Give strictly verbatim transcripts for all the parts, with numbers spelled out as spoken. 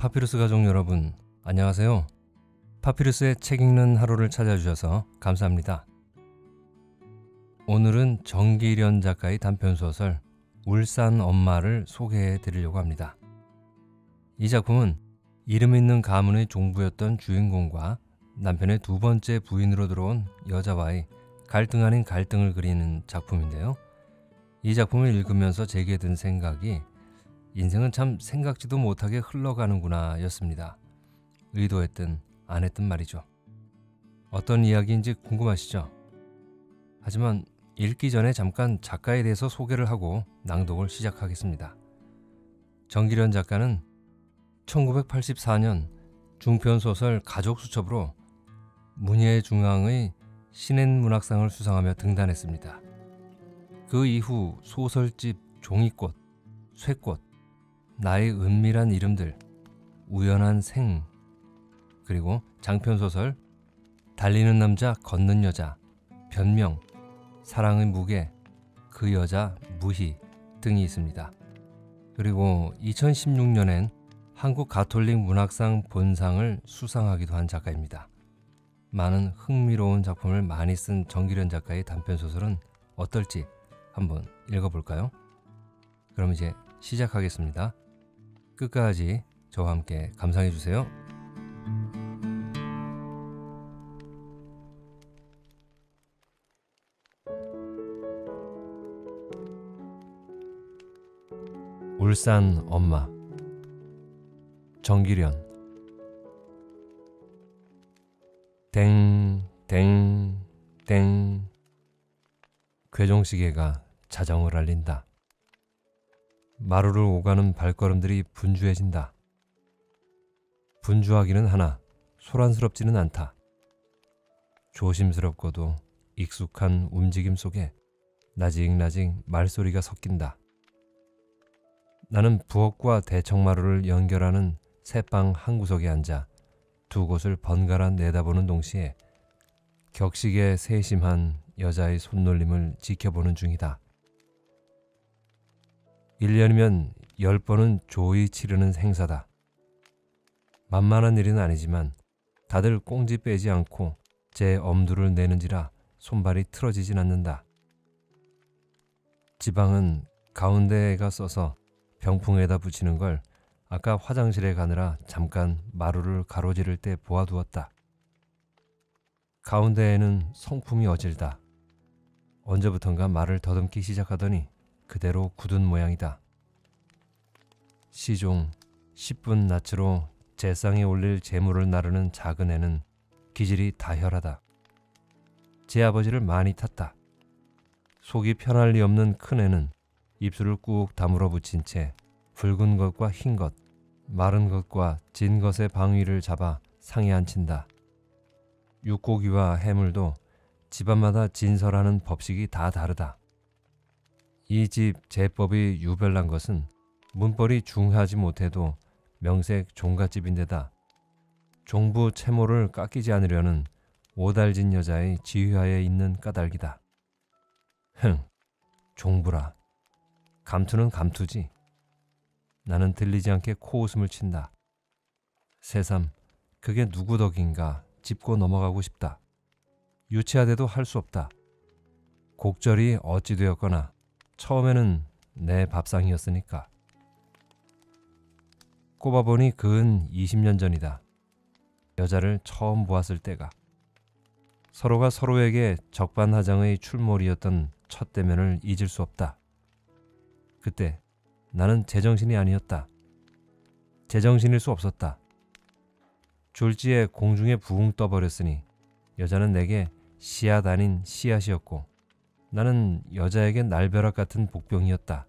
파피루스 가족 여러분, 안녕하세요. 파피루스의 책 읽는 하루를 찾아주셔서 감사합니다. 오늘은 정기련 작가의 단편소설 울산 엄마를 소개해 드리려고 합니다. 이 작품은 이름 있는 가문의 종부였던 주인공과 남편의 두 번째 부인으로 들어온 여자와의 갈등 아닌 갈등을 그리는 작품인데요. 이 작품을 읽으면서 제게 든 생각이 인생은 참 생각지도 못하게 흘러가는구나 였습니다. 의도했든 안 했든 말이죠. 어떤 이야기인지 궁금하시죠? 하지만 읽기 전에 잠깐 작가에 대해서 소개를 하고 낭독을 시작하겠습니다. 정기련 작가는 천구백팔십사 년 중편소설 가족수첩으로 문예중앙의 신인문학상을 수상하며 등단했습니다. 그 이후 소설집 종이꽃, 쇠꽃, 나의 은밀한 이름들, 우연한 생, 그리고 장편소설 달리는 남자 걷는 여자, 변명, 사랑의 무게, 그 여자 무희 등이 있습니다. 그리고 이천십육 년엔 한국 가톨릭 문학상 본상을 수상하기도 한 작가입니다. 많은 흥미로운 작품을 많이 쓴 정기련 작가의 단편소설은 어떨지 한번 읽어볼까요? 그럼 이제 시작하겠습니다. 끝까지 저와 함께 감상해 주세요. 울산 엄마, 정기련. 땡, 땡, 땡. 괴종시계가 자정을 알린다. 마루를 오가는 발걸음들이 분주해진다. 분주하기는 하나 소란스럽지는 않다. 조심스럽고도 익숙한 움직임 속에 나직나직 말소리가 섞인다. 나는 부엌과 대청마루를 연결하는 새방 한 구석에 앉아 두 곳을 번갈아 내다보는 동시에 격식에 세심한 여자의 손놀림을 지켜보는 중이다. 일 년이면 열 번은 조의 치르는 행사다. 만만한 일은 아니지만 다들 꽁지 빼지 않고 제 엄두를 내는지라 손발이 틀어지진 않는다. 지방은 가운데에가 써서 병풍에다 붙이는 걸 아까 화장실에 가느라 잠깐 마루를 가로지를 때 보아두었다. 가운데에는 성품이 어질다. 언제부턴가 말을 더듬기 시작하더니 그대로 굳은 모양이다. 시종 십 분 낯으로 제상에 올릴 재물을 나르는 작은 애는 기질이 다혈하다. 제 아버지를 많이 탔다. 속이 편할 리 없는 큰 애는 입술을 꾹 다물어 붙인 채 붉은 것과 흰 것, 마른 것과 진 것의 방위를 잡아 상에 앉힌다. 육고기와 해물도 집안마다 진설하는 법식이 다 다르다. 이 집 제법이 유별난 것은 문벌이 중하지 못해도 명색 종갓집인데다 종부 채모를 깎이지 않으려는 오달진 여자의 지휘하에 있는 까닭이다. 흥, 종부라. 감투는 감투지. 나는 들리지 않게 코웃음을 친다. 새삼 그게 누구 덕인가 짚고 넘어가고 싶다. 유치하대도 할 수 없다. 곡절이 어찌 되었거나 처음에는 내 밥상이었으니까. 꼽아보니 그은 이십 년 전이다. 여자를 처음 보았을 때가. 서로가 서로에게 적반하장의 출몰이었던 첫 대면을 잊을 수 없다. 그때 나는 제정신이 아니었다. 제정신일 수 없었다. 졸지에 공중에 붕 떠버렸으니 여자는 내게 씨앗 아닌 씨앗이었고 나는 여자에게 날벼락 같은 복병이었다.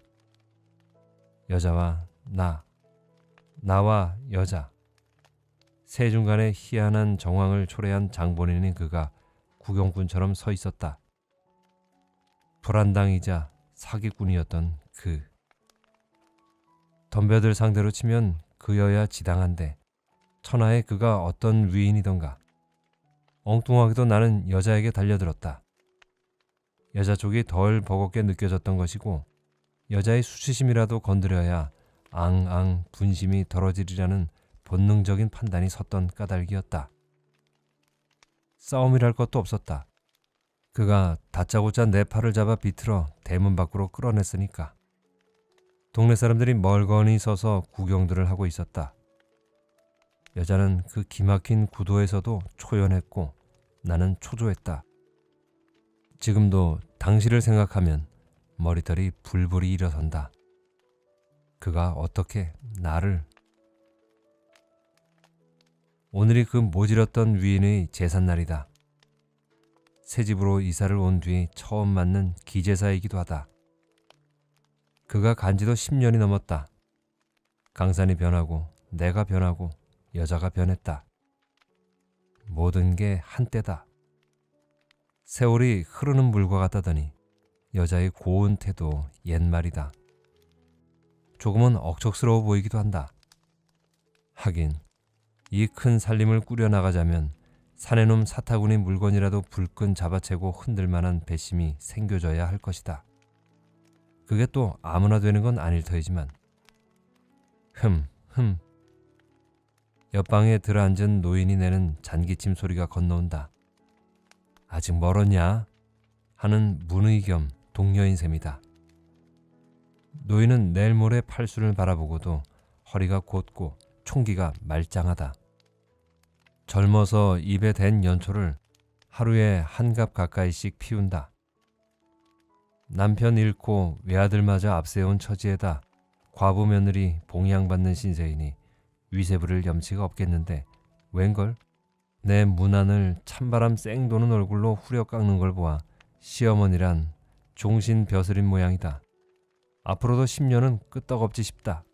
여자와 나, 나와 여자. 세중간에 희한한 정황을 초래한 장본인인 그가 구경꾼처럼 서 있었다. 불안당이자 사기꾼이었던 그. 덤벼들 상대로 치면 그여야 지당한데 천하에 그가 어떤 위인이던가. 엉뚱하게도 나는 여자에게 달려들었다. 여자 쪽이 덜 버겁게 느껴졌던 것이고 여자의 수치심이라도 건드려야 앙앙 분심이 덜어지리라는 본능적인 판단이 섰던 까닭이었다. 싸움이랄 것도 없었다. 그가 다짜고짜 내 팔을 잡아 비틀어 대문 밖으로 끌어냈으니까. 동네 사람들이 멀거니 서서 구경들을 하고 있었다. 여자는 그 기막힌 구도에서도 초연했고 나는 초조했다. 지금도 당시를 생각하면 머리털이 불불이 일어선다. 그가 어떻게 나를... 오늘이 그 모질었던 위인의 제삿날이다. 새 집으로 이사를 온 뒤 처음 맞는 기제사이기도 하다. 그가 간지도 십 년이 넘었다. 강산이 변하고 내가 변하고 여자가 변했다. 모든 게 한때다. 세월이 흐르는 물과 같다더니 여자의 고운 태도 옛말이다. 조금은 억척스러워 보이기도 한다. 하긴 이 큰 살림을 꾸려나가자면 사내놈 사타구니 물건이라도 불끈 잡아채고 흔들 만한 배심이 생겨져야 할 것이다. 그게 또 아무나 되는 건 아닐 터이지만. 흠, 흠. 옆방에 들어앉은 노인이 내는 잔기침 소리가 건너온다. 아직 멀었냐? 하는 문의 겸 동료인 셈이다. 노인은 내일 모레 팔순을 바라보고도 허리가 곧고 총기가 말짱하다. 젊어서 입에 댄 연초를 하루에 한 갑 가까이씩 피운다. 남편 잃고 외아들마저 앞세운 처지에다 과부 며느리 봉양받는 신세이니 위세부를 염치가 없겠는데 웬걸? 내 문안을 찬바람 쌩 도는 얼굴로 후려 깎는 걸 보아 시어머니란 종신 벼슬인 모양이다. 앞으로도 십 년은 끄떡없지 싶다.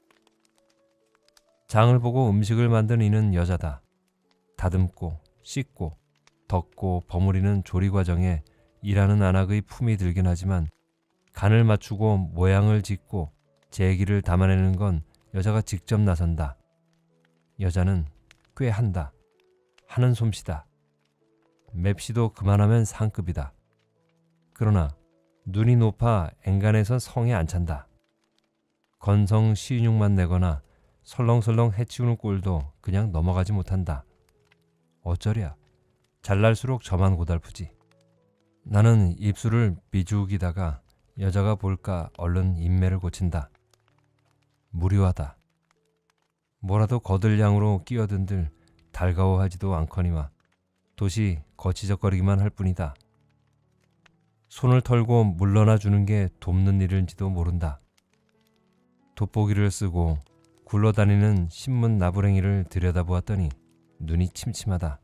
장을 보고 음식을 만든 이는 여자다. 다듬고 씻고 덮고 버무리는 조리 과정에 일하는 안악의 품이 들긴 하지만 간을 맞추고 모양을 짓고 재기를 담아내는 건 여자가 직접 나선다. 여자는 꽤 한다. 하는 솜씨다. 맵시도 그만하면 상급이다. 그러나 눈이 높아 앵간해선 성에 안 찬다. 건성 시인육만 내거나 설렁설렁 해치우는 꼴도 그냥 넘어가지 못한다. 어쩌랴. 잘날수록 저만 고달프지. 나는 입술을 비죽이다가 여자가 볼까 얼른 인매를 고친다. 무료하다. 뭐라도 거들량으로 끼어든들 달가워하지도 않거니와 도시 거치적거리기만 할 뿐이다. 손을 털고 물러나 주는 게 돕는 일인지도 모른다. 돋보기를 쓰고 굴러다니는 신문 나부랭이를 들여다보았더니 눈이 침침하다.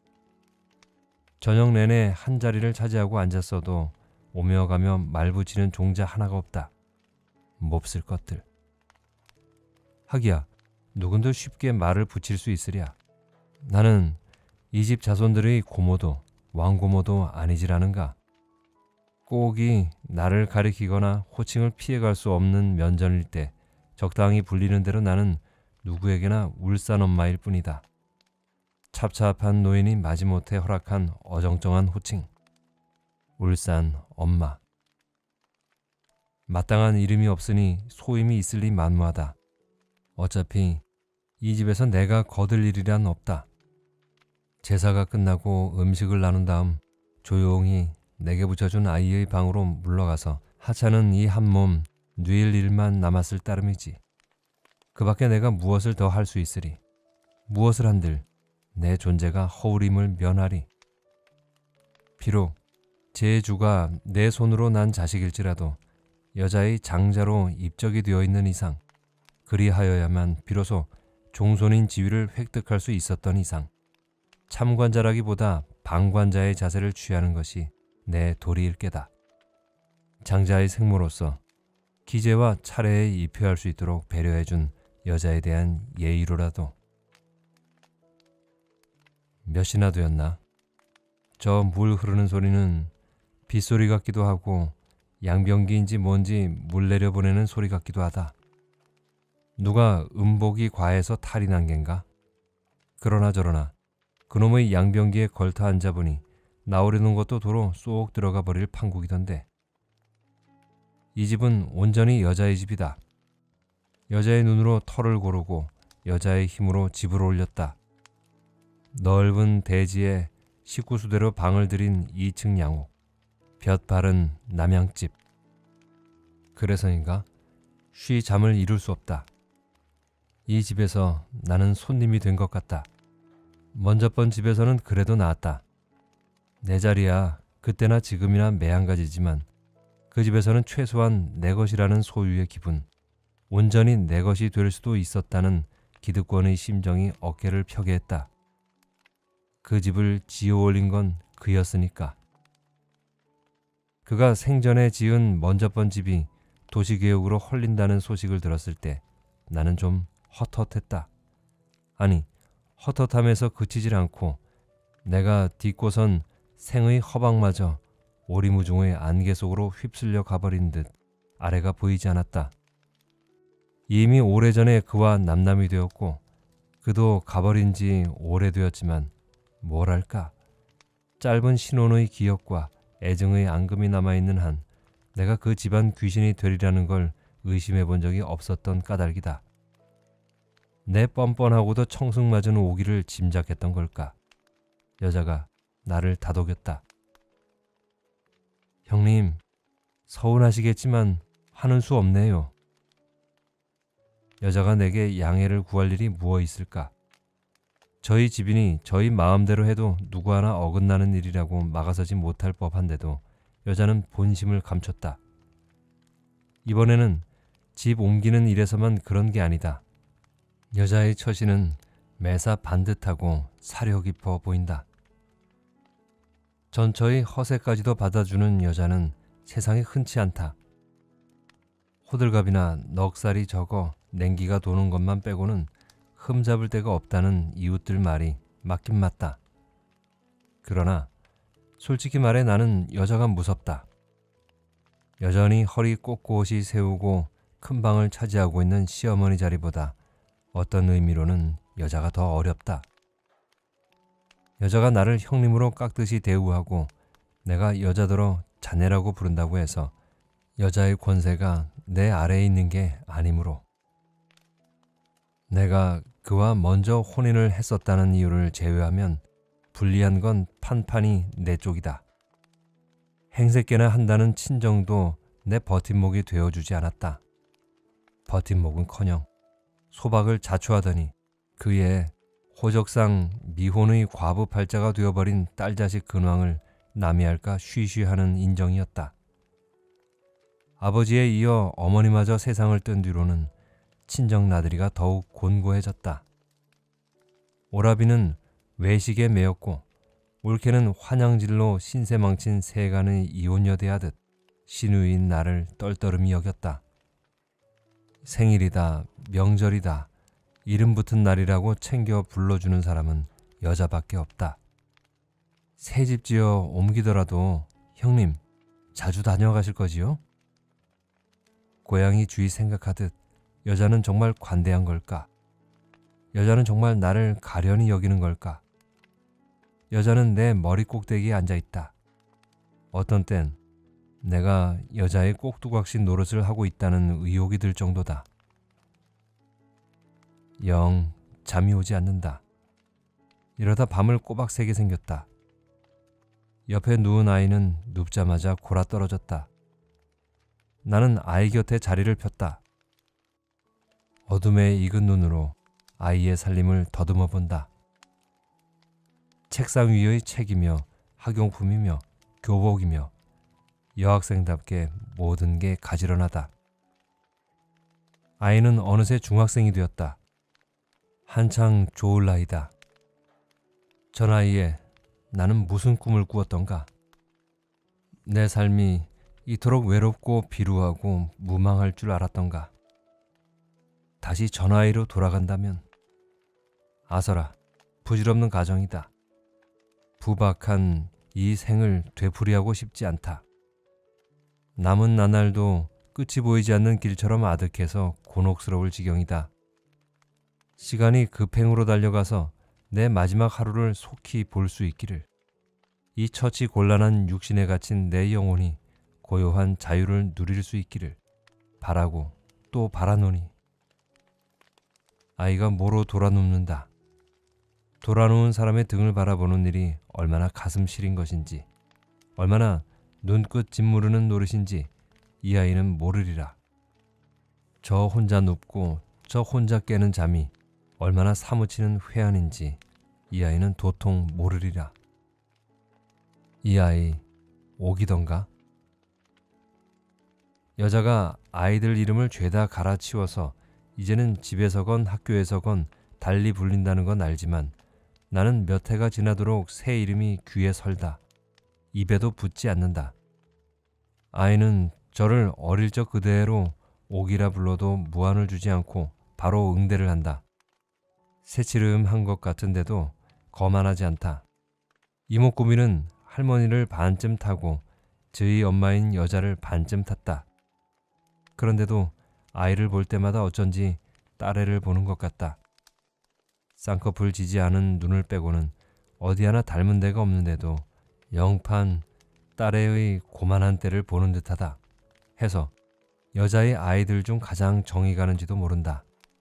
저녁 내내 한 자리를 차지하고 앉았어도 오며 가며 말 붙이는 종자 하나가 없다. 몹쓸 것들. 하기야 누군들 쉽게 말을 붙일 수 있으랴. 나는 이 집 자손들의 고모도 왕고모도 아니지라는가. 꼭이 나를 가리키거나 호칭을 피해갈 수 없는 면전일 때 적당히 불리는 대로 나는 누구에게나 울산 엄마일 뿐이다. 찹찹한 노인이 마지못해 허락한 어정쩡한 호칭. 울산 엄마. 마땅한 이름이 없으니 소임이 있을 리 만무하다. 어차피 이 집에서 내가 거들 일이란 없다. 제사가 끝나고 음식을 나눈 다음 조용히 내게 붙여준 아이의 방으로 물러가서 하찮은 이 한 몸 뉘일 일만 남았을 따름이지. 그 밖에 내가 무엇을 더 할 수 있으리. 무엇을 한들 내 존재가 허울임을 면하리. 비록 제 주가 내 손으로 난 자식일지라도 여자의 장자로 입적이 되어 있는 이상, 그리하여야만 비로소 종손인 지위를 획득할 수 있었던 이상, 참관자라기보다 방관자의 자세를 취하는 것이 내 도리일 게다. 장자의 생모로서 기재와 차례에 입혀할 수 있도록 배려해준 여자에 대한 예의로라도. 몇이나 되었나? 저 물 흐르는 소리는 빗소리 같기도 하고 양변기인지 뭔지 물 내려보내는 소리 같기도 하다. 누가 음복이 과해서 탈이 난 겐가? 그러나 저러나 그놈의 양변기에 걸터 앉아보니 나오려는 것도 도로 쏙 들어가 버릴 판국이던데. 이 집은 온전히 여자의 집이다. 여자의 눈으로 털을 고르고 여자의 힘으로 집을 올렸다. 넓은 대지에 식구수대로 방을 들인 이 층 양옥, 볕 바른 남양집. 그래서인가 쉬 잠을 이룰 수 없다. 이 집에서 나는 손님이 된 것 같다. 먼저 번 집에서는 그래도 나았다. 내 자리야 그때나 지금이나 매한가지지만 그 집에서는 최소한 내 것이라는 소유의 기분, 온전히 내 것이 될 수도 있었다는 기득권의 심정이 어깨를 펴게 했다. 그 집을 지어 올린 건 그였으니까. 그가 생전에 지은 먼저 번 집이 도시개혁으로 헐린다는 소식을 들었을 때 나는 좀 헛헛했다. 아니, 헛헛함에서 그치질 않고 내가 딛고선 생의 허방마저 오리무중의 안개 속으로 휩쓸려 가버린 듯 아래가 보이지 않았다. 이미 오래전에 그와 남남이 되었고 그도 가버린 지 오래되었지만 뭐랄까, 짧은 신혼의 기억과 애정의 앙금이 남아있는 한 내가 그 집안 귀신이 되리라는 걸 의심해 본 적이 없었던 까닭이다. 내 뻔뻔하고도 청승맞은 오기를 짐작했던 걸까. 여자가 나를 다독였다. 형님, 서운하시겠지만 하는 수 없네요. 여자가 내게 양해를 구할 일이 무엇 있을까. 저희 집이니 저희 마음대로 해도 누구 하나 어긋나는 일이라고 막아서지 못할 법한데도 여자는 본심을 감췄다. 이번에는 집 옮기는 일에서만 그런 게 아니다. 여자의 처신은 매사 반듯하고 사려 깊어 보인다. 전처의 허세까지도 받아주는 여자는 세상에 흔치 않다. 호들갑이나 넉살이 적어 냉기가 도는 것만 빼고는 흠잡을 데가 없다는 이웃들 말이 맞긴 맞다. 그러나 솔직히 말해 나는 여자가 무섭다. 여전히 허리 꼿꼿이 세우고 큰 방을 차지하고 있는 시어머니 자리보다 어떤 의미로는 여자가 더 어렵다. 여자가 나를 형님으로 깍듯이 대우하고 내가 여자더러 자네라고 부른다고 해서 여자의 권세가 내 아래에 있는 게 아니므로, 내가 그와 먼저 혼인을 했었다는 이유를 제외하면 불리한 건 판판이 내 쪽이다. 행색계나 한다는 친정도 내 버팀목이 되어주지 않았다. 버팀목은커녕 소박을 자초하더니 그의 호적상 미혼의 과부 팔자가 되어버린 딸자식 근황을 남이 할까 쉬쉬하는 인정이었다. 아버지에 이어 어머니마저 세상을 뜬 뒤로는 친정 나들이가 더욱 곤고해졌다. 오라비는 외식에 매였고 올케는 환양질로 신세 망친 세간의 이혼여대하듯 신우인 나를 떨떠름이 여겼다. 생일이다, 명절이다, 이름 붙은 날이라고 챙겨 불러주는 사람은 여자밖에 없다. 새집 지어 옮기더라도 형님 자주 다녀가실 거지요? 고양이 주위 생각하듯 여자는 정말 관대한 걸까? 여자는 정말 나를 가련히 여기는 걸까? 여자는 내 머리 꼭대기에 앉아있다. 어떤 땐 내가 여자의 꼭두각시 노릇을 하고 있다는 의혹이 들 정도다. 영 잠이 오지 않는다. 이러다 밤을 꼬박 새게 생겼다. 옆에 누운 아이는 눕자마자 골아떨어졌다. 나는 아이 곁에 자리를 폈다. 어둠에 익은 눈으로 아이의 살림을 더듬어 본다. 책상 위의 책이며 학용품이며 교복이며 여학생답게 모든 게 가지런하다. 아이는 어느새 중학생이 되었다. 한창 좋을 나이다. 저 나이에 나는 무슨 꿈을 꾸었던가. 내 삶이 이토록 외롭고 비루하고 무망할 줄 알았던가. 다시 저 나이로 돌아간다면 아서라 부질없는 가정이다. 부박한 이 생을 되풀이하고 싶지 않다. 남은 나날도 끝이 보이지 않는 길처럼 아득해서 곤혹스러울 지경이다. 시간이 급행으로 달려가서 내 마지막 하루를 속히 볼 수 있기를, 이 처치 곤란한 육신에 갇힌 내 영혼이 고요한 자유를 누릴 수 있기를 바라고 또 바라노니. 아이가 모로 돌아눕는다. 돌아누운 사람의 등을 바라보는 일이 얼마나 가슴 시린 것인지, 얼마나 눈끝 짓무르는 노릇인지 이 아이는 모르리라. 저 혼자 눕고 저 혼자 깨는 잠이 얼마나 사무치는 회한인지 이 아이는 도통 모르리라. 이 아이 오기던가? 여자가 아이들 이름을 죄다 갈아치워서 이제는 집에서건 학교에서건 달리 불린다는 건 알지만 나는 몇 해가 지나도록 새 이름이 귀에 설다. 입에도 붙지 않는다. 아이는 저를 어릴 적 그대로 옥이라 불러도 무안을 주지 않고 바로 응대를 한다. 새치름한 것 같은데도 거만하지 않다. 이목구비는 할머니를 반쯤 타고 저희 엄마인 여자를 반쯤 탔다. 그런데도 아이를 볼 때마다 어쩐지 딸애를 보는 것 같다. 쌍꺼풀 지지 않은 눈을 빼고는 어디 하나 닮은 데가 없는데도 영판 딸애의 고만한 때를 보는 듯하다 해서 여자의 아이들 중 가장 정이 가는지도 모른다.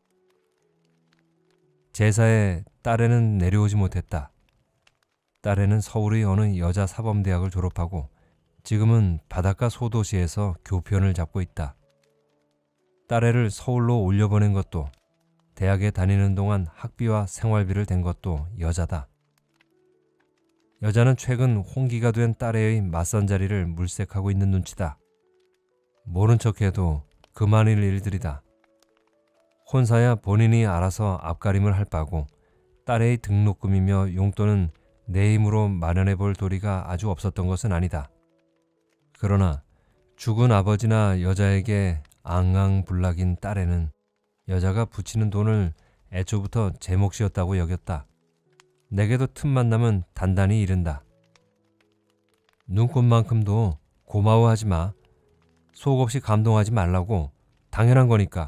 제사에 딸애는 내려오지 못했다. 딸애는 서울의 어느 여자 사범대학을 졸업하고 지금은 바닷가 소도시에서 교편을 잡고 있다. 딸애를 서울로 올려보낸 것도 대학에 다니는 동안 학비와 생활비를 댄 것도 여자다. 여자는 최근 홍기가 된 딸애의 맞선 자리를 물색하고 있는 눈치다. 모른 척해도 그만일 일들이다. 혼사야 본인이 알아서 앞가림을 할 바고 딸의 등록금이며 용돈은 내 힘으로 마련해 볼 도리가 아주 없었던 것은 아니다. 그러나 죽은 아버지나 여자에게 앙앙불락인 딸에는 여자가 붙이는 돈을 애초부터 제 몫이었다고 여겼다. 내게도 틈만 나면 단단히 이른다. 눈꽃만큼도 고마워하지 마. 속없이 감동하지 말라고. 당연한 거니까.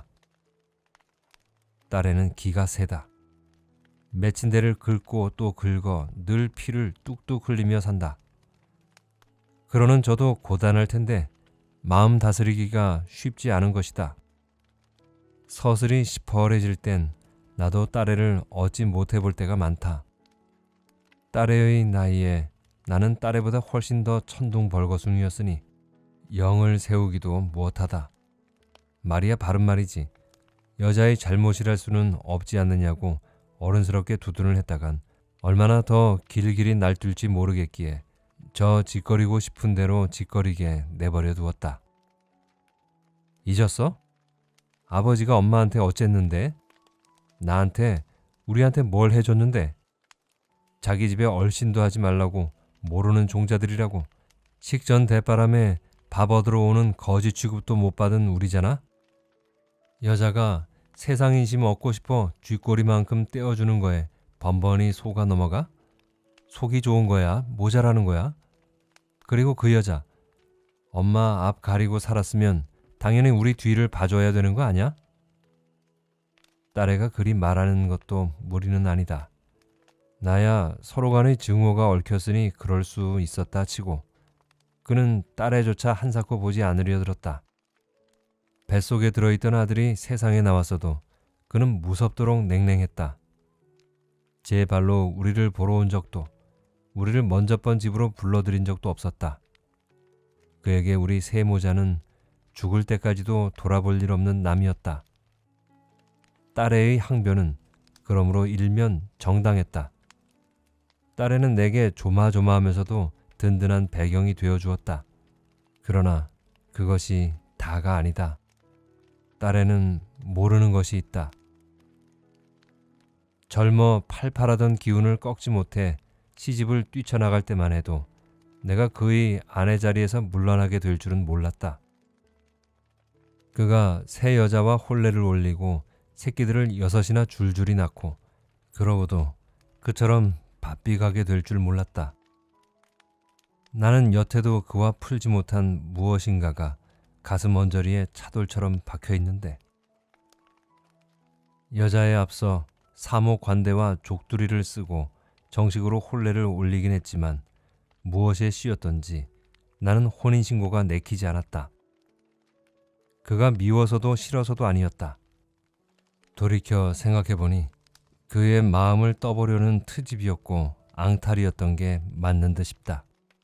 딸에는 기가 세다. 맺힌 데를 긁고 또 긁어 늘 피를 뚝뚝 흘리며 산다. 그러는 저도 고단할 텐데 마음 다스리기가 쉽지 않은 것이다. 서슬이 시퍼레질 땐 나도 딸애를 어찌 못해볼 때가 많다. 딸애의 나이에 나는 딸애보다 훨씬 더 천둥벌거숭이였으니 영을 세우기도 못하다. 말이야 바른 말이지. 여자의 잘못이랄 수는 없지 않느냐고 어른스럽게 두둔을 했다간 얼마나 더 길길이 날뛸지 모르겠기에 저 짓거리고 싶은 대로 짓거리게 내버려 두었다. 잊었어? 아버지가 엄마한테 어쨌는데? 나한테, 우리한테 뭘 해줬는데? 자기 집에 얼씬도 하지 말라고 모르는 종자들이라고 식전 대바람에 밥 얻으러 오는 거지 취급도 못 받은 우리잖아? 여자가 세상 인심 얻고 싶어 쥐꼬리만큼 떼어주는 거에 번번이 속아 넘어가? 속이 좋은 거야? 모자라는 거야? 그리고 그 여자, 엄마 앞 가리고 살았으면 당연히 우리 뒤를 봐줘야 되는 거 아니야? 딸애가 그리 말하는 것도 무리는 아니다. 나야 서로 간의 증오가 얽혔으니 그럴 수 있었다 치고 그는 딸애조차 한사코 보지 않으려 들었다. 뱃속에 들어있던 아들이 세상에 나왔어도 그는 무섭도록 냉랭했다. 제 발로 우리를 보러 온 적도 우리를 먼저 번 집으로 불러들인 적도 없었다. 그에게 우리 세 모자는 죽을 때까지도 돌아볼 일 없는 남이었다. 딸애의 항변은 그러므로 일면 정당했다. 딸애는 내게 조마조마하면서도 든든한 배경이 되어주었다. 그러나 그것이 다가 아니다. 딸애는 모르는 것이 있다. 젊어 팔팔하던 기운을 꺾지 못해 시집을 뛰쳐나갈 때만 해도 내가 그의 아내 자리에서 물러나게 될 줄은 몰랐다. 그가 새 여자와 혼례를 올리고 새끼들을 여섯이나 줄줄이 낳고 그러고도 그처럼 바삐 가게 될 줄 몰랐다. 나는 여태도 그와 풀지 못한 무엇인가가 가슴 언저리에 차돌처럼 박혀 있는데 여자에 앞서 사모 관대와 족두리를 쓰고 정식으로 혼례를 올리긴 했지만 무엇에 씌였던지 나는 혼인신고가 내키지 않았다. 그가 미워서도 싫어서도 아니었다. 돌이켜 생각해보니 그의 마음을 떠보려는 트집이었고 앙탈이었던 게 맞는 듯 싶다.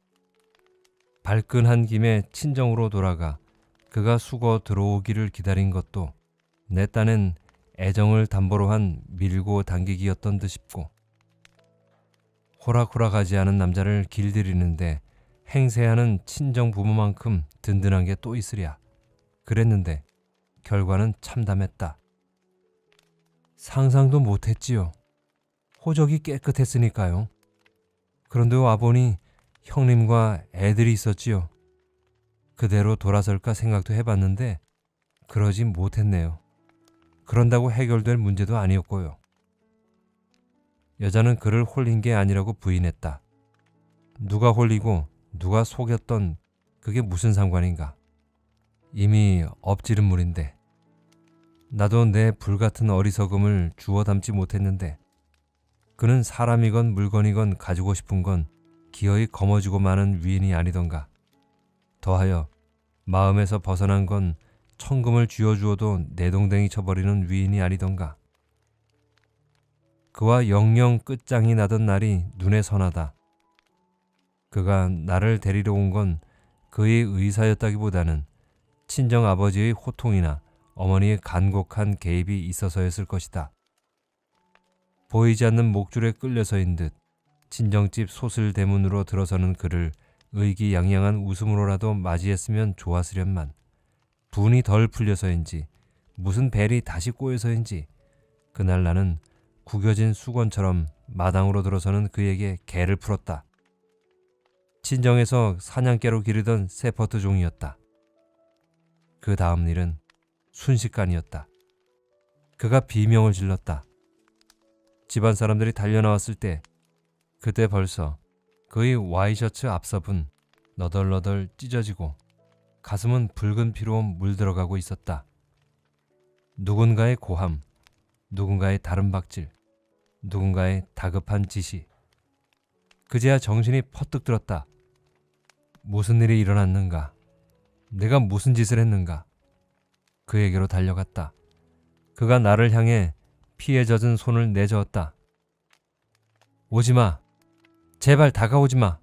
발끈한 김에 친정으로 돌아가 그가 수거 들어오기를 기다린 것도 내 딴엔 애정을 담보로 한 밀고 당기기였던 듯 싶고, 호락호락하지 않은 남자를 길들이는데 행세하는 친정 부모만큼 든든한 게 또 있으랴. 그랬는데 결과는 참담했다. 상상도 못했지요. 호적이 깨끗했으니까요. 그런데 와보니 형님과 애들이 있었지요. 그대로 돌아설까 생각도 해봤는데 그러지 못했네요. 그런다고 해결될 문제도 아니었고요. 여자는 그를 홀린 게 아니라고 부인했다. 누가 홀리고 누가 속였던 그게 무슨 상관인가. 이미 엎지른 물인데. 나도 내 불같은 어리석음을 주워 담지 못했는데 그는 사람이건 물건이건 가지고 싶은 건 기어이 거머쥐고 마는 위인이 아니던가. 더하여 마음에서 벗어난 건 천금을 쥐어주어도 내동댕이 쳐버리는 위인이 아니던가. 그와 영영 끝장이 나던 날이 눈에 선하다. 그가 나를 데리러 온 건 그의 의사였다기보다는 친정 아버지의 호통이나 어머니의 간곡한 개입이 있어서였을 것이다. 보이지 않는 목줄에 끌려서인 듯 친정집 소슬 대문으로 들어서는 그를 의기양양한 웃음으로라도 맞이했으면 좋았으련만 분이 덜 풀려서인지 무슨 벨이 다시 꼬여서인지 그날 나는 구겨진 수건처럼 마당으로 들어서는 그에게 개를 풀었다. 친정에서 사냥개로 기르던 세퍼트 종이었다. 그 다음 일은 순식간이었다. 그가 비명을 질렀다. 집안 사람들이 달려나왔을 때 그때 벌써 그의 와이셔츠 앞섭은 너덜너덜 찢어지고 가슴은 붉은 피로 물들어가고 있었다. 누군가의 고함, 누군가의 다른 박질, 누군가의 다급한 지시. 그제야 정신이 퍼뜩 들었다. 무슨 일이 일어났는가? 내가 무슨 짓을 했는가? 그에게로 달려갔다. 그가 나를 향해 피에 젖은 손을 내저었다. 오지마. 제발 다가오지마.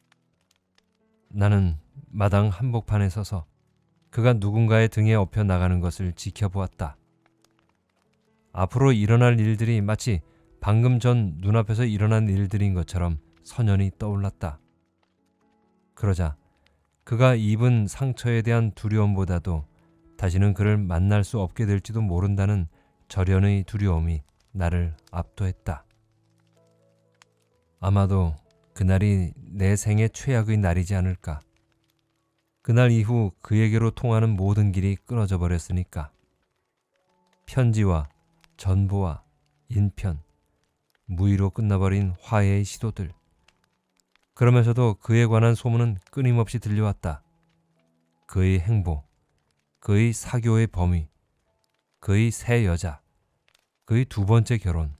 나는 마당 한복판에 서서 그가 누군가의 등에 업혀 나가는 것을 지켜보았다. 앞으로 일어날 일들이 마치 방금 전 눈앞에서 일어난 일들인 것처럼 선연히 떠올랐다. 그러자 그가 입은 상처에 대한 두려움보다도 다시는 그를 만날 수 없게 될지도 모른다는 절연의 두려움이 나를 압도했다. 아마도 그날이 내 생애 최악의 날이지 않을까. 그날 이후 그에게로 통하는 모든 길이 끊어져 버렸으니까. 편지와 전보와 인편, 무의로 끝나버린 화해의 시도들. 그러면서도 그에 관한 소문은 끊임없이 들려왔다. 그의 행보, 그의 사교의 범위, 그의 새 여자, 그의 두 번째 결혼.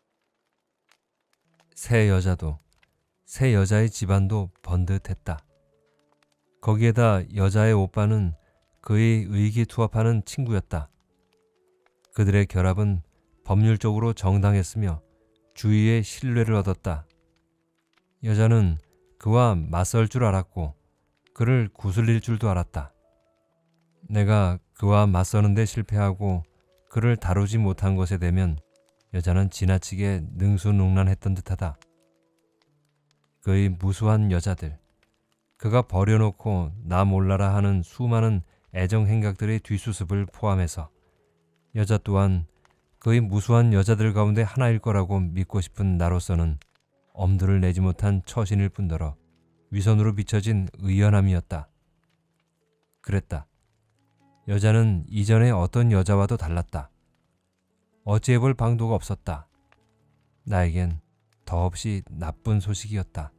새 여자도, 새 여자의 집안도 번듯했다. 거기에다 여자의 오빠는 그의 의기투합하는 친구였다. 그들의 결합은 법률적으로 정당했으며 주위의 신뢰를 얻었다. 여자는 그와 맞설 줄 알았고 그를 구슬릴 줄도 알았다. 내가 그와 맞서는데 실패하고 그를 다루지 못한 것에 대면 여자는 지나치게 능수능란했던 듯하다. 그의 무수한 여자들, 그가 버려놓고 나 몰라라 하는 수많은 애정 행각들의 뒷수습을 포함해서 여자 또한 그의 무수한 여자들 가운데 하나일 거라고 믿고 싶은 나로서는 엄두를 내지 못한 처신일 뿐더러 위선으로 비춰진 의연함이었다. 그랬다. 여자는 이전의 어떤 여자와도 달랐다. 어찌해볼 방도가 없었다. 나에겐 더없이 나쁜 소식이었다.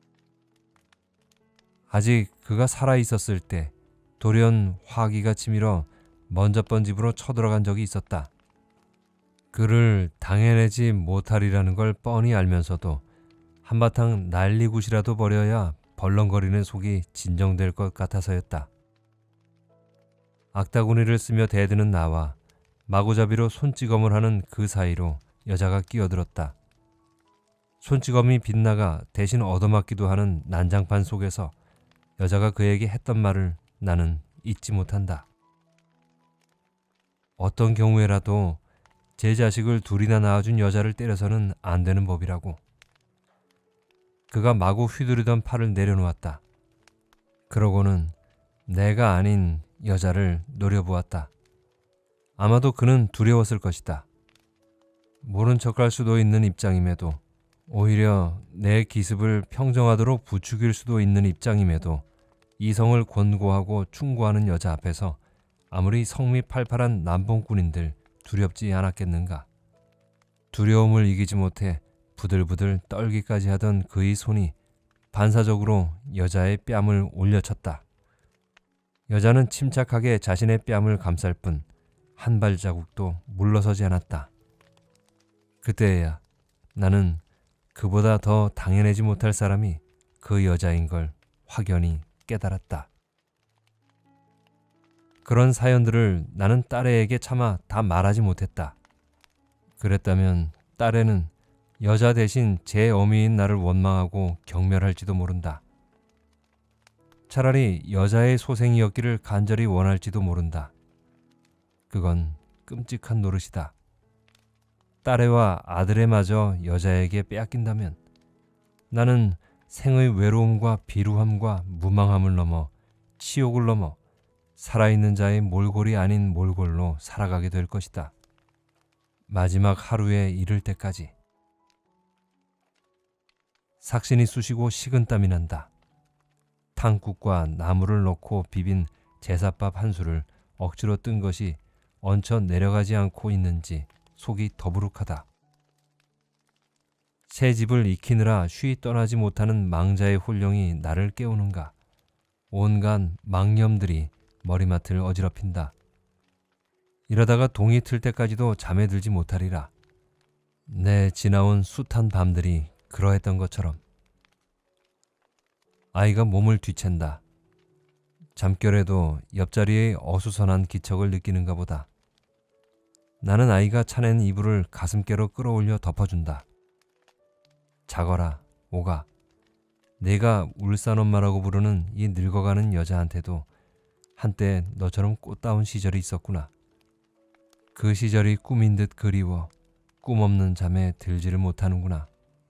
아직 그가 살아있었을 때 돌연 화기가 치밀어 먼저 번 집으로 쳐들어간 적이 있었다. 그를 당해내지 못하리라는 걸 뻔히 알면서도 한바탕 난리굿이라도 벌여야 벌렁거리는 속이 진정될 것 같아서였다. 악다구니를 쓰며 대드는 나와 마구잡이로 손찌검을 하는 그 사이로 여자가 끼어들었다. 손찌검이 빗나가 대신 얻어맞기도 하는 난장판 속에서 여자가 그에게 했던 말을 나는 잊지 못한다. 어떤 경우에라도 제 자식을 둘이나 낳아준 여자를 때려서는 안 되는 법이라고. 그가 마구 휘두르던 팔을 내려놓았다. 그러고는 내가 아닌 여자를 노려보았다. 아마도 그는 두려웠을 것이다. 모른 척할 수도 있는 입장임에도, 오히려 내 기습을 평정하도록 부추길 수도 있는 입장임에도 이성을 권고하고 충고하는 여자 앞에서 아무리 성미 팔팔한 남봉꾼인들 두렵지 않았겠는가. 두려움을 이기지 못해 부들부들 떨기까지 하던 그의 손이 반사적으로 여자의 뺨을 올려쳤다. 여자는 침착하게 자신의 뺨을 감쌀 뿐 한 발자국도 물러서지 않았다. 그때야 나는 그보다 더 당연하지 못할 사람이 그 여자인 걸 확연히 깨달았다. 그런 사연들을 나는 딸애에게 차마 다 말하지 못했다. 그랬다면 딸애는 여자 대신 제 어미인 나를 원망하고 경멸할지도 모른다. 차라리 여자의 소생이었기를 간절히 원할지도 모른다. 그건 끔찍한 노릇이다. 딸애와 아들애마저 여자에게 빼앗긴다면 나는 생의 외로움과 비루함과 무망함을 넘어 치욕을 넘어 살아있는 자의 몰골이 아닌 몰골로 살아가게 될 것이다. 마지막 하루에 이를 때까지. 삭신이 쑤시고 식은땀이 난다. 탕국과 나물을 넣고 비빈 제사밥 한 술을 억지로 뜬 것이 얹혀 내려가지 않고 있는지 속이 더부룩하다. 새 집을 익히느라 쉬이 떠나지 못하는 망자의 혼령이 나를 깨우는가. 온갖 망념들이 머리맡을 어지럽힌다. 이러다가 동이 틀 때까지도 잠에 들지 못하리라. 내 지나온 숱한 밤들이 그러했던 것처럼. 아이가 몸을 뒤챈다. 잠결에도 옆자리의 어수선한 기척을 느끼는가 보다. 나는 아이가 차낸 이불을 가슴께로 끌어올려 덮어준다. 자거라, 오가. 내가 울산 엄마라고 부르는 이 늙어가는 여자한테도 한때 너처럼 꽃다운 시절이 있었구나. 그 시절이 꿈인 듯 그리워 꿈 없는 잠에 들지를 못하는구나.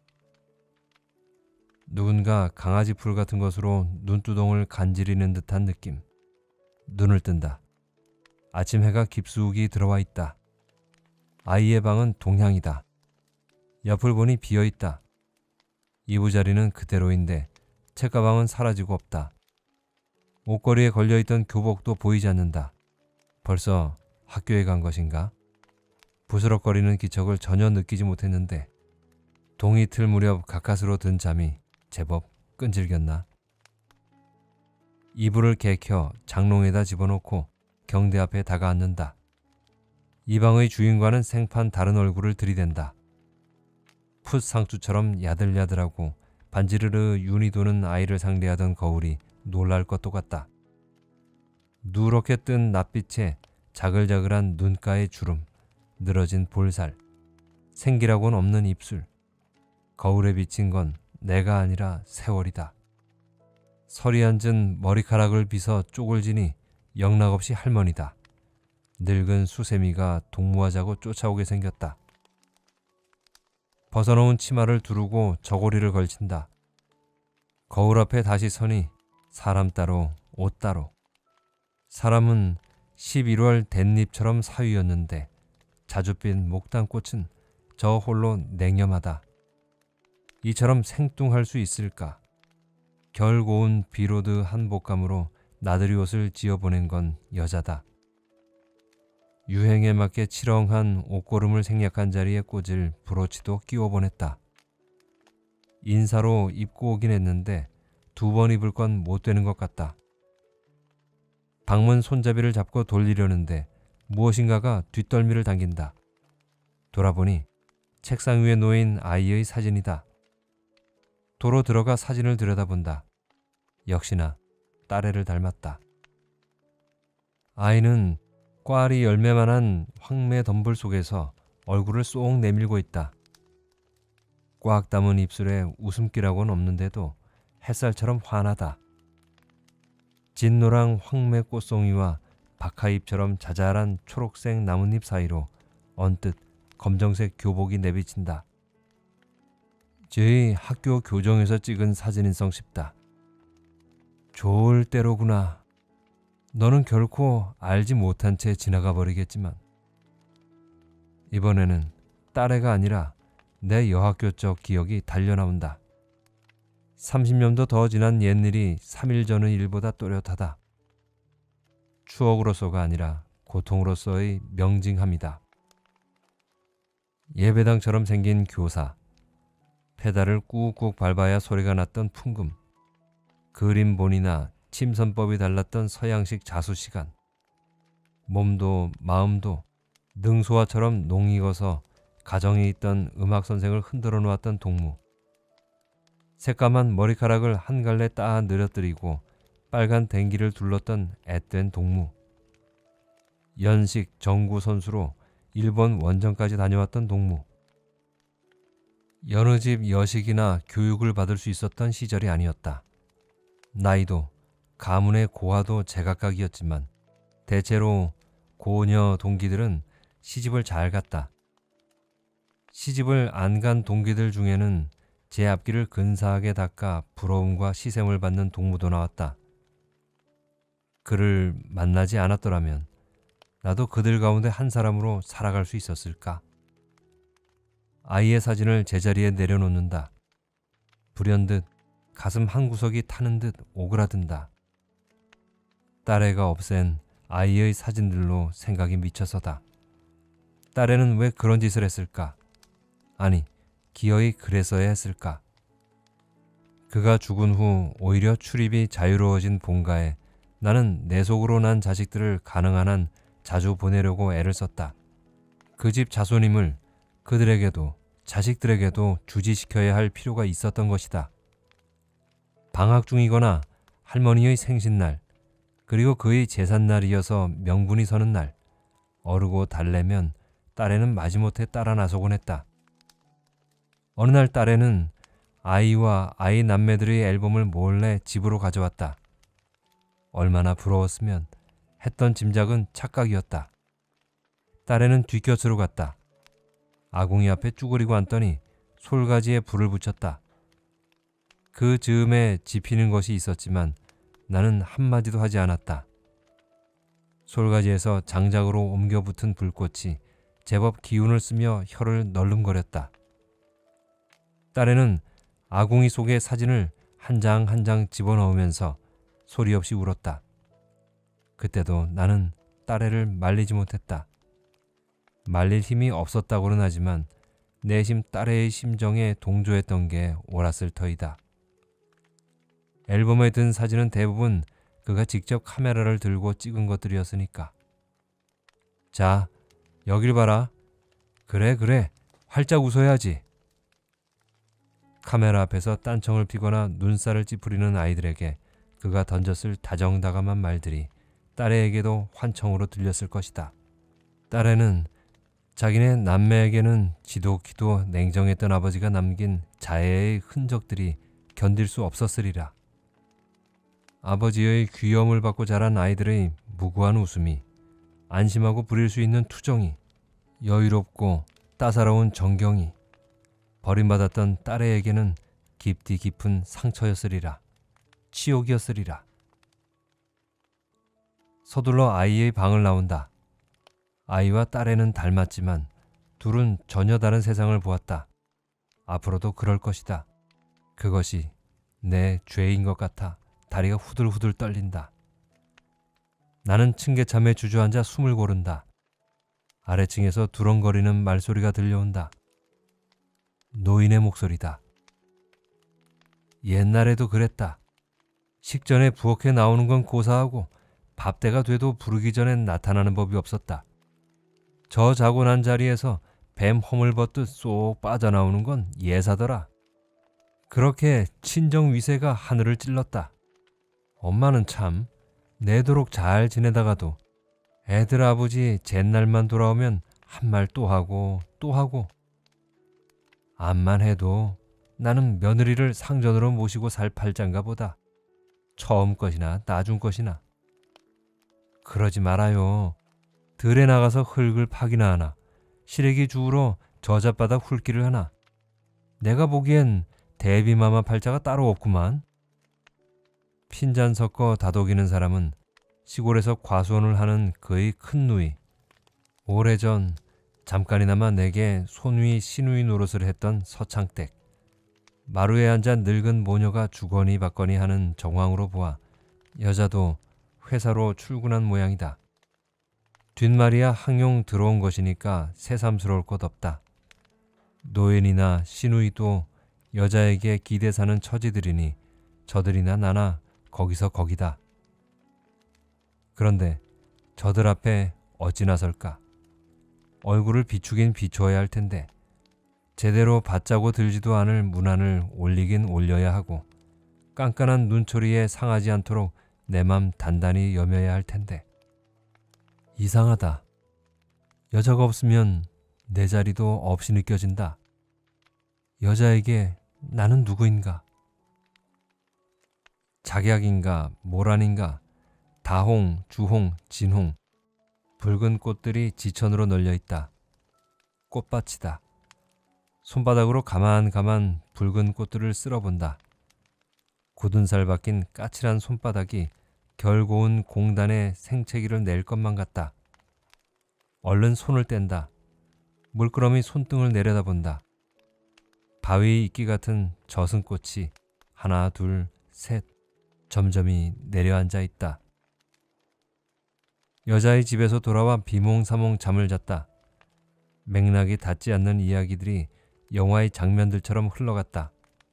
누군가 강아지 풀 같은 것으로 눈두덩을 간지리는 듯한 느낌. 눈을 뜬다. 아침 해가 깊숙이 들어와 있다. 아이의 방은 동향이다. 옆을 보니 비어있다. 이부자리는 그대로인데 책가방은 사라지고 없다. 옷걸이에 걸려있던 교복도 보이지 않는다. 벌써 학교에 간 것인가? 부스럭거리는 기척을 전혀 느끼지 못했는데 동이 틀 무렵 가까스로 든 잠이 제법 끈질겼나? 이불을 개켜 장롱에다 집어넣고 경대 앞에 다가앉는다. 이 방의 주인과는 생판 다른 얼굴을 들이댄다. 풋상추처럼 야들야들하고 반지르르 윤이 도는 아이를 상대하던 거울이 놀랄 것도 같다. 누렇게 뜬 낯빛에 자글자글한 눈가의 주름, 늘어진 볼살, 생기라고는 없는 입술. 거울에 비친 건 내가 아니라 세월이다. 서리 앉은 머리카락을 빗어 쪼글지니 영락없이 할머니다. 늙은 수세미가 동무하자고 쫓아오게 생겼다. 벗어놓은 치마를 두르고 저고리를 걸친다. 거울 앞에 다시 서니 사람 따로 옷 따로. 사람은 십일월 댄잎처럼 사위였는데 자줏빛 목단꽃은 저 홀로 냉염하다. 이처럼 생뚱할 수 있을까? 결 고운 비로드 한복감으로 나들이 옷을 지어보낸 건 여자다. 유행에 맞게 치렁한 옷고름을 생략한 자리에 꽂을 브로치도 끼워 보냈다. 인사로 입고 오긴 했는데 두 번 입을 건 못 되는 것 같다. 방문 손잡이를 잡고 돌리려는데 무엇인가가 뒷덜미를 당긴다. 돌아보니 책상 위에 놓인 아이의 사진이다. 도로 들어가 사진을 들여다본다. 역시나 딸애를 닮았다. 아이는 꽈리 열매만한 황매 덤불 속에서 얼굴을 쏙 내밀고 있다. 꽉 담은 입술에 웃음기라고는 없는데도 햇살처럼 환하다. 진노랑 황매 꽃송이와 박하잎처럼 자잘한 초록색 나뭇잎 사이로 언뜻 검정색 교복이 내비친다. 저희 학교 교정에서 찍은 사진인성 싶다. 좋을 때로구나. 너는 결코 알지 못한 채 지나가 버리겠지만 이번에는 딸애가 아니라 내 여학교 적 기억이 달려나온다. 삼십 년도 더 지난 옛일이 삼 일 전의 일보다 또렷하다. 추억으로서가 아니라 고통으로서의 명징함이다. 예배당처럼 생긴 교사, 페달을 꾹꾹 밟아야 소리가 났던 풍금, 그림본이나 침선법이 달랐던 서양식 자수시간, 몸도 마음도 능소화처럼 농익어서 가정에 있던 음악선생을 흔들어 놓았던 동무, 새까만 머리카락을 한 갈래 따 늘어뜨리고 빨간 댕기를 둘렀던 앳된 동무, 연식 정구 선수로 일본 원정까지 다녀왔던 동무, 여느 집 여식이나 교육을 받을 수 있었던 시절이 아니었다. 나이도 가문의 고아도 제각각이었지만 대체로 고녀 동기들은 시집을 잘 갔다. 시집을 안 간 동기들 중에는 제 앞길을 근사하게 닦아 부러움과 시샘을 받는 동무도 나왔다. 그를 만나지 않았더라면 나도 그들 가운데 한 사람으로 살아갈 수 있었을까? 아이의 사진을 제자리에 내려놓는다. 불현듯 가슴 한구석이 타는 듯 오그라든다. 딸애가 없앤 아이의 사진들로 생각이 미쳐서다. 딸애는 왜 그런 짓을 했을까? 아니, 기어이 그래서야 했을까? 그가 죽은 후 오히려 출입이 자유로워진 본가에 나는 내 속으로 난 자식들을 가능한 한 자주 보내려고 애를 썼다. 그 집 자손임을 그들에게도 자식들에게도 주지시켜야 할 필요가 있었던 것이다. 방학 중이거나 할머니의 생신날, 그리고 그의 제삿날이어서 명분이 서는 날, 어르고 달래면 딸애는 마지못해 따라 나서곤 했다. 어느 날 딸애는 아이와 아이 남매들의 앨범을 몰래 집으로 가져왔다. 얼마나 부러웠으면 했던 짐작은 착각이었다. 딸애는 뒷곁으로 갔다. 아궁이 앞에 쭈그리고 앉더니 솔가지에 불을 붙였다. 그 즈음에 지피는 것이 있었지만 나는 한마디도 하지 않았다. 솔가지에서 장작으로 옮겨 붙은 불꽃이 제법 기운을 쓰며 혀를 널름거렸다. 딸애는 아궁이 속의 사진을 한 장 한 장 집어넣으면서 소리 없이 울었다. 그때도 나는 딸애를 말리지 못했다. 말릴 힘이 없었다고는 하지만 내심 딸애의 심정에 동조했던 게 옳았을 터이다. 앨범에 든 사진은 대부분 그가 직접 카메라를 들고 찍은 것들이었으니까. 자, 여길 봐라. 그래 그래, 활짝 웃어야지. 카메라 앞에서 딴청을 피거나 눈살을 찌푸리는 아이들에게 그가 던졌을 다정다감한 말들이 딸애에게도 환청으로 들렸을 것이다. 딸애는 자기네 남매에게는 지독히도 냉정했던 아버지가 남긴 자애의 흔적들이 견딜 수 없었으리라. 아버지의 귀여움을 받고 자란 아이들의 무고한 웃음이, 안심하고 부릴 수 있는 투정이, 여유롭고 따사로운 정경이 버림받았던 딸애에게는 깊디 깊은 상처였으리라. 치욕이었으리라. 서둘러 아이의 방을 나온다. 아이와 딸애는 닮았지만 둘은 전혀 다른 세상을 보았다. 앞으로도 그럴 것이다. 그것이 내 죄인 것 같아 다리가 후들후들 떨린다. 나는 층계참에 주저앉아 숨을 고른다. 아래층에서 두렁거리는 말소리가 들려온다. 노인의 목소리다. 옛날에도 그랬다. 식전에 부엌에 나오는 건 고사하고 밥때가 돼도 부르기 전엔 나타나는 법이 없었다. 저 자고 난 자리에서 뱀 허물벗듯 쏙 빠져나오는 건 예사더라. 그렇게 친정 위세가 하늘을 찔렀다. 엄마는 참 내도록 잘 지내다가도 애들 아버지 잿날만 돌아오면 한 말 또 하고 또 하고. 암만 해도 나는 며느리를 상전으로 모시고 살 팔자인가 보다. 처음 것이나 나중 것이나. 그러지 말아요. 들에 나가서 흙을 파기나 하나. 시래기 주우러 저잣바닥 훑기를 하나. 내가 보기엔 대비마마 팔자가 따로 없구만. 핀잔 섞어 다독이는 사람은 시골에서 과수원을 하는 그의 큰 누이. 오래전 잠깐이나마 내게 손위 시누이 노릇을 했던 서창댁. 마루에 앉아 늙은 모녀가 주거니 받거니 하는 정황으로 보아 여자도 회사로 출근한 모양이다. 뒷말이야 항용 들어온 것이니까 새삼스러울 것 없다. 노인이나 시누이도 여자에게 기대 사는 처지들이니 저들이나 나나 거기서 거기다. 그런데 저들 앞에 어찌 나설까? 얼굴을 비추긴 비추어야 할 텐데 제대로 받자고 들지도 않을 문안을 올리긴 올려야 하고 깐깐한 눈초리에 상하지 않도록 내 맘 단단히 여며야 할 텐데 이상하다. 여자가 없으면 내 자리도 없이 느껴진다. 여자에게 나는 누구인가? 작약인가 모란인가 다홍, 주홍, 진홍 붉은 꽃들이 지천으로 널려 있다. 꽃밭이다. 손바닥으로 가만가만 붉은 꽃들을 쓸어본다. 굳은 살 박힌 까칠한 손바닥이 결고운 공단에 생채기를 낼 것만 같다. 얼른 손을 뗀다. 물끄러미 손등을 내려다본다. 바위 이끼 같은 젖은 꽃이 하나 둘 셋 점점이 내려앉아 있다. 여자의 집에서 돌아와 비몽사몽 잠을 잤다. 맥락이 닿지 않는 이야기들이 영화의 장면들처럼 흘러갔다.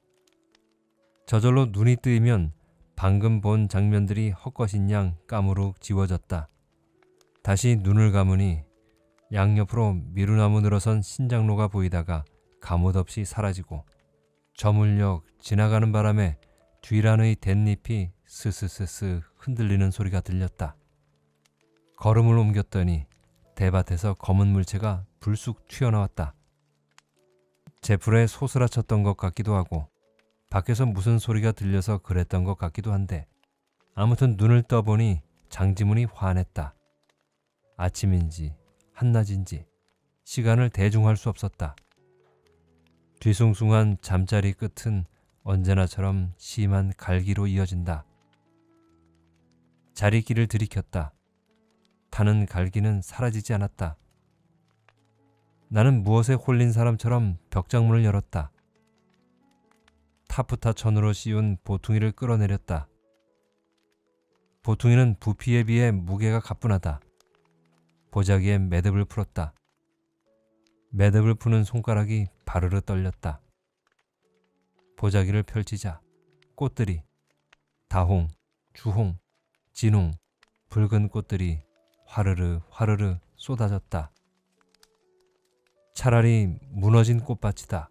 저절로 눈이 뜨이면 방금 본 장면들이 헛것인 양 까무룩 지워졌다. 다시 눈을 감으니 양옆으로 미루나무 늘어선 신장로가 보이다가 가뭇없이 사라지고 저물녘 지나가는 바람에 뒤란의 댄잎이 스스스스 흔들리는 소리가 들렸다. 걸음을 옮겼더니 대밭에서 검은 물체가 불쑥 튀어나왔다. 제풀에 소스라쳤던 것 같기도 하고 밖에서 무슨 소리가 들려서 그랬던 것 같기도 한데 아무튼 눈을 떠보니 장지문이 환했다. 아침인지 한낮인지 시간을 대중할 수 없었다. 뒤숭숭한 잠자리 끝은 언제나처럼 심한 갈기로 이어진다. 자리끼를 들이켰다. 타는 갈기는 사라지지 않았다. 나는 무엇에 홀린 사람처럼 벽장문을 열었다. 타프타 천으로 씌운 보퉁이를 끌어내렸다. 보퉁이는 부피에 비해 무게가 가뿐하다. 보자기에 매듭을 풀었다. 매듭을 푸는 손가락이 바르르 떨렸다. 보자기를 펼치자 꽃들이 다홍, 주홍, 진홍, 붉은 꽃들이 화르르 화르르 쏟아졌다. 차라리 무너진 꽃밭이다.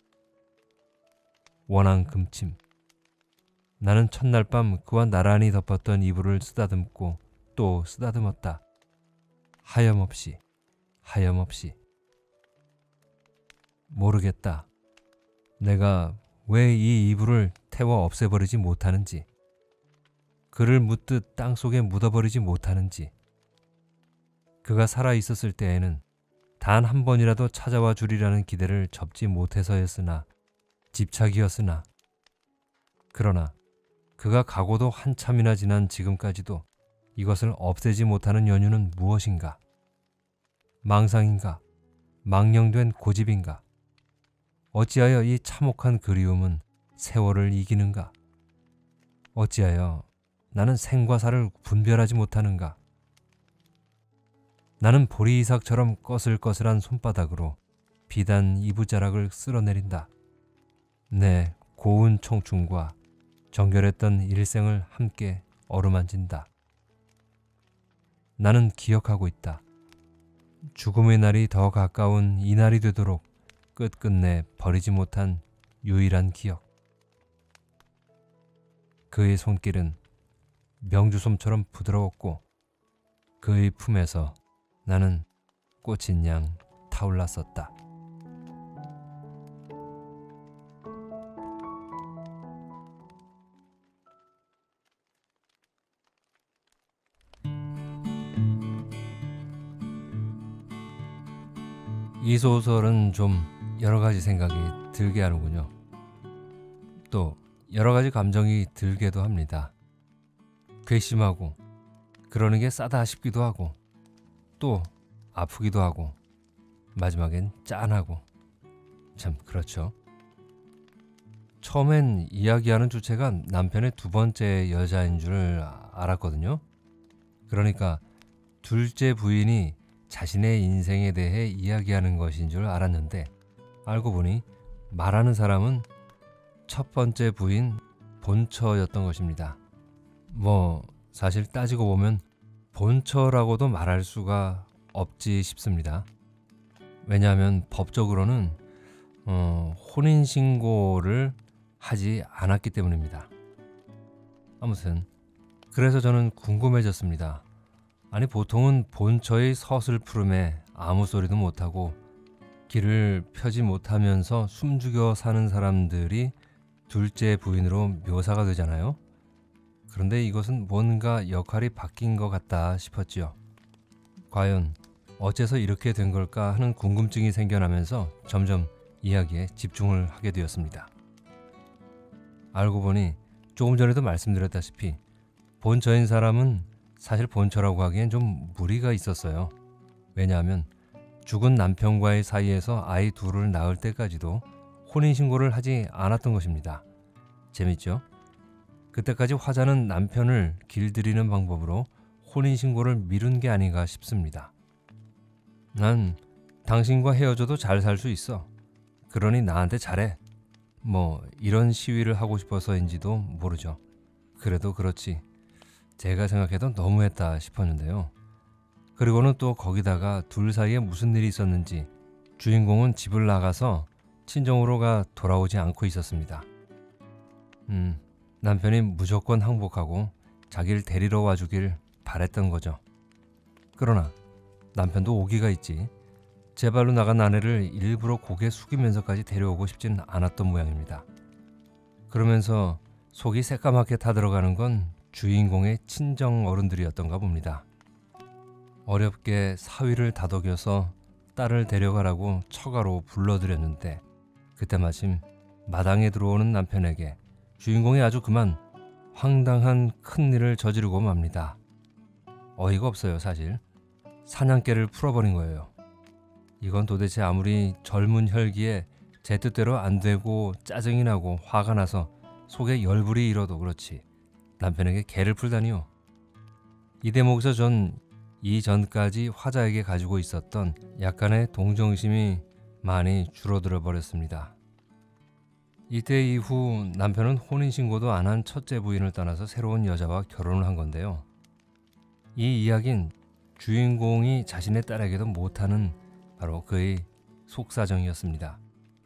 원앙 금침. 나는 첫날 밤 그와 나란히 덮었던 이불을 쓰다듬고 또 쓰다듬었다. 하염없이 하염없이. 모르겠다. 내가 왜 이 이불을 태워 없애버리지 못하는지, 그를 묻듯 땅속에 묻어버리지 못하는지. 그가 살아있었을 때에는 단 한 번이라도 찾아와 주리라는 기대를 접지 못해서였으나 집착이었으나 그러나 그가 가고도 한참이나 지난 지금까지도 이것을 없애지 못하는 연유는 무엇인가? 망상인가? 망령된 고집인가? 어찌하여 이 참혹한 그리움은 세월을 이기는가? 어찌하여 나는 생과 사를 분별하지 못하는가? 나는 보리이삭처럼 꺼슬꺼슬한 손바닥으로 비단 이부자락을 쓸어내린다. 내 고운 청춘과 정결했던 일생을 함께 어루만진다. 나는 기억하고 있다. 죽음의 날이 더 가까운 이 날이 되도록 끝끝내 버리지 못한 유일한 기억. 그의 손길은 명주솜처럼 부드러웠고 그의 품에서 나는 꽃인 양 타올랐었다. 이 소설은 좀 여러 가지 생각이 들게 하는군요. 또 여러 가지 감정이 들게도 합니다. 괘씸하고 그러는 게 싸다 싶기도 하고 또 아프기도 하고 마지막엔 짠하고 참 그렇죠. 처음엔 이야기하는 주체가 남편의 두 번째 여자인 줄 알았거든요. 그러니까 둘째 부인이 자신의 인생에 대해 이야기하는 것인 줄 알았는데 알고 보니 말하는 사람은 첫 번째 부인 본처였던 것입니다. 뭐 사실 따지고 보면 본처라고도 말할 수가 없지 싶습니다. 왜냐하면 법적으로는 어, 혼인신고를 하지 않았기 때문입니다. 아무튼 그래서 저는 궁금해졌습니다. 아니 보통은 본처의 서슬푸름에 아무 소리도 못하고 길을 펴지 못하면서 숨죽여 사는 사람들이 둘째 부인으로 묘사가 되잖아요. 그런데 이것은 뭔가 역할이 바뀐 것 같다 싶었지요. 과연 어째서 이렇게 된 걸까 하는 궁금증이 생겨나면서 점점 이야기에 집중을 하게 되었습니다. 알고 보니 조금 전에도 말씀드렸다시피 본처인 사람은 사실 본처라고 하기엔 좀 무리가 있었어요. 왜냐하면 죽은 남편과의 사이에서 아이 둘을 낳을 때까지도 혼인신고를 하지 않았던 것입니다. 재밌죠? 그때까지 화자는 남편을 길들이는 방법으로 혼인신고를 미룬 게 아닌가 싶습니다. 난 당신과 헤어져도 잘 살 수 있어. 그러니 나한테 잘해. 뭐 이런 시위를 하고 싶어서인지도 모르죠. 그래도 그렇지. 제가 생각해도 너무했다 싶었는데요. 그리고는 또 거기다가 둘 사이에 무슨 일이 있었는지 주인공은 집을 나가서 친정으로가 돌아오지 않고 있었습니다. 음, 남편이 무조건 항복하고 자기를 데리러 와주길 바랬던 거죠. 그러나 남편도 오기가 있지. 제 발로 나간 아내를 일부러 고개 숙이면서까지 데려오고 싶진 않았던 모양입니다. 그러면서 속이 새까맣게 타들어가는 건 주인공의 친정 어른들이었던가 봅니다. 어렵게 사위를 다독여서 딸을 데려가라고 처가로 불러들였는데 그때 마침 마당에 들어오는 남편에게 주인공이 아주 그만 황당한 큰일을 저지르고 맙니다. 어이가 없어요 사실. 사냥개를 풀어버린 거예요. 이건 도대체 아무리 젊은 혈기에 제 뜻대로 안 되고 짜증이 나고 화가 나서 속에 열불이 일어도 그렇지 남편에게 개를 풀다니요. 이 대목에서 전 이전까지 화자에게 가지고 있었던 약간의 동정심이 많이 줄어들어 버렸습니다. 이때 이후 남편은 혼인신고도 안 한 첫째 부인을 떠나서 새로운 여자와 결혼을 한 건데요. 이 이야기는 주인공이 자신의 딸에게도 못하는 바로 그의 속사정이었습니다.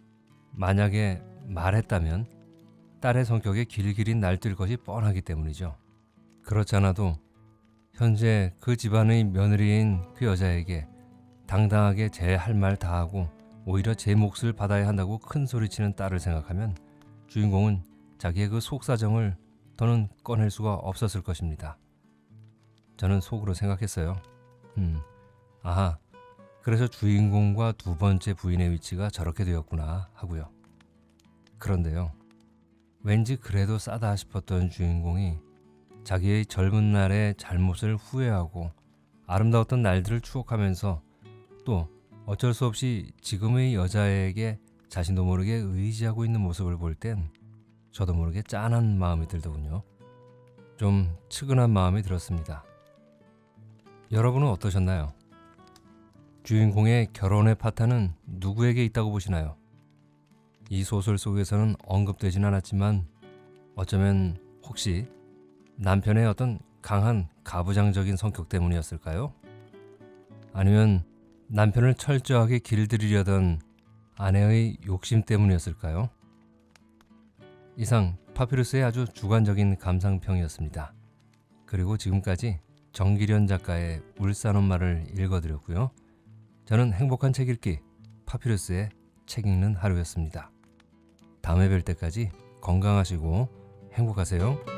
만약에 말했다면 딸의 성격에 길길이 날뛸 것이 뻔하기 때문이죠. 그렇지 않아도 현재 그 집안의 며느리인 그 여자에게 당당하게 제 할 말 다 하고 오히려 제 몫을 받아야 한다고 큰 소리치는 딸을 생각하면 주인공은 자기의 그 속사정을 더는 꺼낼 수가 없었을 것입니다. 저는 속으로 생각했어요. 음, 아하, 그래서 주인공과 두 번째 부인의 위치가 저렇게 되었구나 하고요. 그런데요. 왠지 그래도 싸다 싶었던 주인공이 자기의 젊은 날의 잘못을 후회하고 아름다웠던 날들을 추억하면서 또 어쩔 수 없이 지금의 여자에게 자신도 모르게 의지하고 있는 모습을 볼 땐 저도 모르게 짠한 마음이 들더군요. 좀 측은한 마음이 들었습니다. 여러분은 어떠셨나요? 주인공의 결혼의 파탄은 누구에게 있다고 보시나요? 이 소설 속에서는 언급되진 않았지만 어쩌면 혹시 남편의 어떤 강한 가부장적인 성격 때문이었을까요? 아니면 남편을 철저하게 길들이려던 아내의 욕심 때문이었을까요? 이상 파피루스의 아주 주관적인 감상평이었습니다. 그리고 지금까지 정기련 작가의 울산 엄마를 읽어드렸고요. 저는 행복한 책 읽기 파피루스의 책 읽는 하루였습니다. 다음에 뵐 때까지 건강하시고 행복하세요.